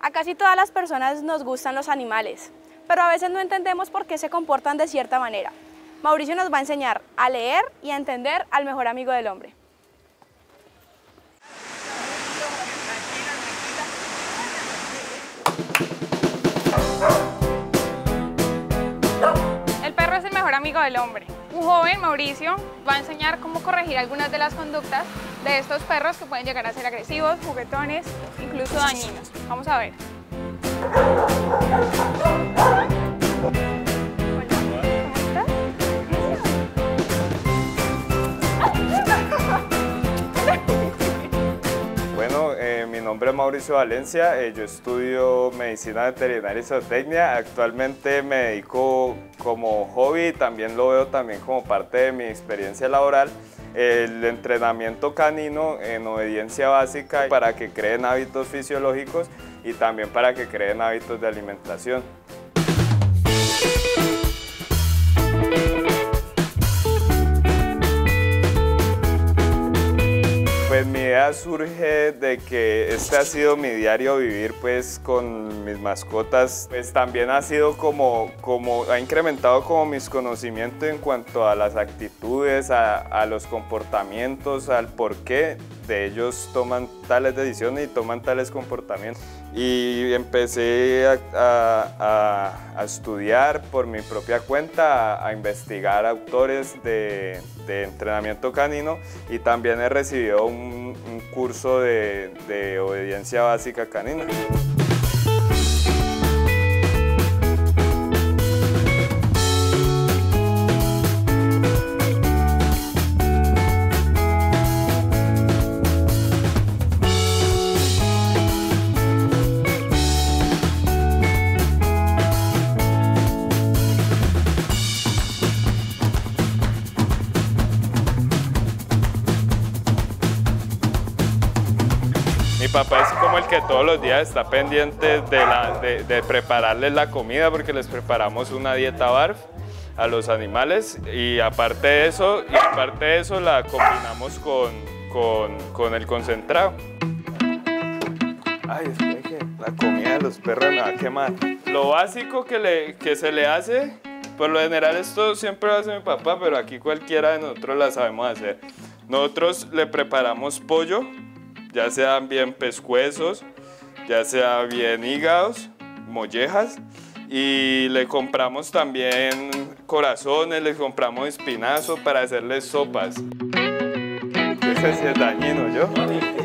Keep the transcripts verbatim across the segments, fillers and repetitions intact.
A casi todas las personas nos gustan los animales, pero a veces no entendemos por qué se comportan de cierta manera. Mauricio nos va a enseñar a leer y a entender al mejor amigo del hombre. El perro es el mejor amigo del hombre. Un joven, Mauricio, va a enseñar cómo corregir algunas de las conductas de estos perros que pueden llegar a ser agresivos, juguetones, incluso dañinos. Vamos a ver. Hola, ¿cómo estás? Bueno, eh, mi nombre es Mauricio Valencia, eh, yo estudio medicina veterinaria y zootecnia. Actualmente me dedico como hobby y también lo veo también como parte de mi experiencia laboral, el entrenamiento canino en obediencia básica para que creen hábitos fisiológicos y también para que creen hábitos de alimentación. Pues mi idea surge de que este ha sido mi diario vivir pues con mis mascotas. Pues también ha sido como, como ha incrementado como mis conocimientos en cuanto a las actitudes, a, a los comportamientos, al por qué de ellos toman tales decisiones y toman tales comportamientos. Y empecé a, a, a estudiar por mi propia cuenta, a, a investigar autores de, de entrenamiento canino y también he recibido un, un curso de, de obediencia básica canina. Mi papá es como el que todos los días está pendiente de, la, de, de prepararles la comida porque les preparamos una dieta B A R F a los animales y aparte de eso, y aparte de eso la combinamos con, con, con el concentrado. Ay, es que la comida de los perros me va a quemar. Lo básico que, le, que se le hace, por lo general esto siempre lo hace mi papá, pero aquí cualquiera de nosotros la sabemos hacer. Nosotros le preparamos pollo, ya sean bien pescuezos, ya sea bien hígados, mollejas, y le compramos también corazones, le compramos espinazo para hacerles sopas. Ese sí es dañino, ¿yo?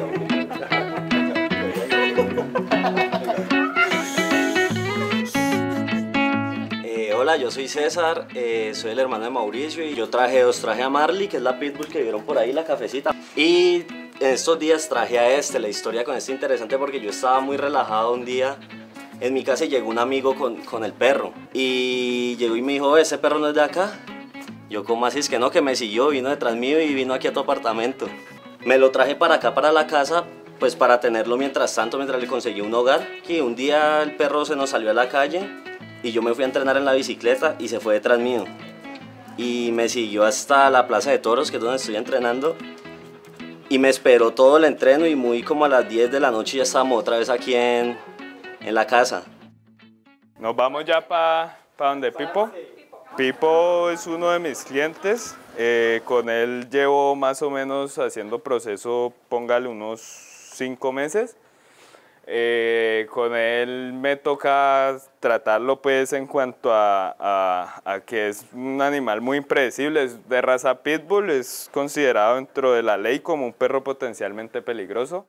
Eh, hola, yo soy César, eh, soy el hermano de Mauricio y yo traje, os traje a Marley, que es la pitbull que vieron por ahí, la cafecita. Y en estos días traje a este, la historia con este interesante porque yo estaba muy relajado un día en mi casa y llegó un amigo con, con el perro. Y llegó y me dijo, ¿ese perro no es de acá? Yo, ¿cómo así? Es que no, que me siguió, vino detrás mío y vino aquí a tu apartamento. Me lo traje para acá, para la casa, pues para tenerlo mientras tanto, mientras le conseguí un hogar. Que un día el perro se nos salió a la calle y yo me fui a entrenar en la bicicleta y se fue detrás mío. Y me siguió hasta la Plaza de Toros, que es donde estoy entrenando. Y me esperó todo el entreno y muy como a las diez de la noche ya estábamos otra vez aquí en, en la casa. Nos vamos ya para pa donde Pipo. Pipo es uno de mis clientes. Eh, con él llevo más o menos haciendo proceso, póngale unos cinco meses. Eh, con él me toca tratarlo pues en cuanto a, a, a que es un animal muy impredecible, es de raza pitbull, es considerado dentro de la ley como un perro potencialmente peligroso.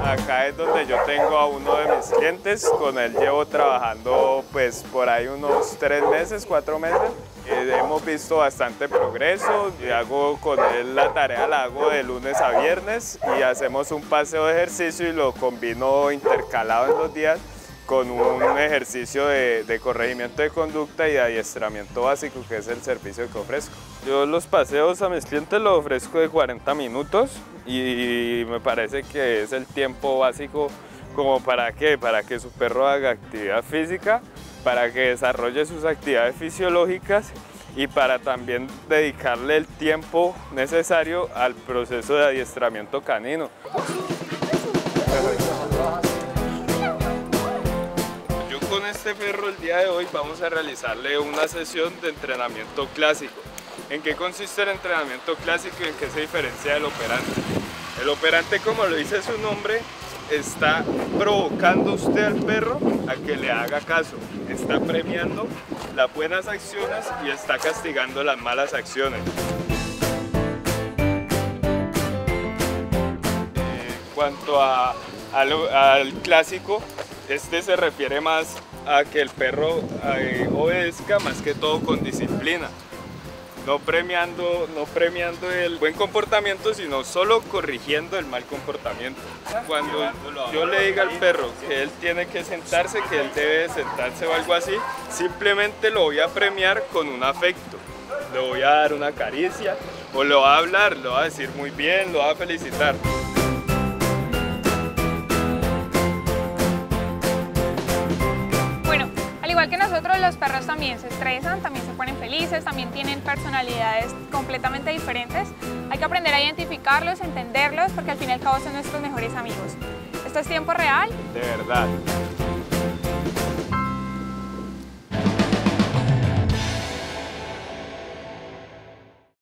acá es donde yo tengo a uno de mis clientes, con él llevo trabajando pues por ahí unos tres meses, cuatro meses. Eh, hemos visto bastante progreso y hago con él la tarea, la hago de lunes a viernes y hacemos un paseo de ejercicio y lo combino intercalado en los días con un ejercicio de, de corregimiento de conducta y de adiestramiento básico, que es el servicio que ofrezco. Yo los paseos a mis clientes los ofrezco de cuarenta minutos y me parece que es el tiempo básico como para qué, para que su perro haga actividad física, para que desarrolle sus actividades fisiológicas y para también dedicarle el tiempo necesario al proceso de adiestramiento canino. Con este perro el día de hoy vamos a realizarle una sesión de entrenamiento clásico. ¿En qué consiste el entrenamiento clásico y en qué se diferencia del operante? El operante, como lo dice su nombre, está provocando usted al perro a que le haga caso, está premiando las buenas acciones y está castigando las malas acciones. En cuanto a, al, al clásico, este se refiere más a que el perro eh, obedezca más que todo con disciplina, no premiando, no premiando el buen comportamiento, sino solo corrigiendo el mal comportamiento. Cuando yo le diga al perro que él tiene que sentarse, que él debe sentarse o algo así, simplemente lo voy a premiar con un afecto. Le voy a dar una caricia o le voy a hablar, le voy a decir muy bien, lo voy a felicitar. Igual que nosotros, los perros también se estresan, también se ponen felices, también tienen personalidades completamente diferentes. Hay que aprender a identificarlos, entenderlos, porque al fin y al cabo son nuestros mejores amigos. Esto es Tiempo Real. De verdad.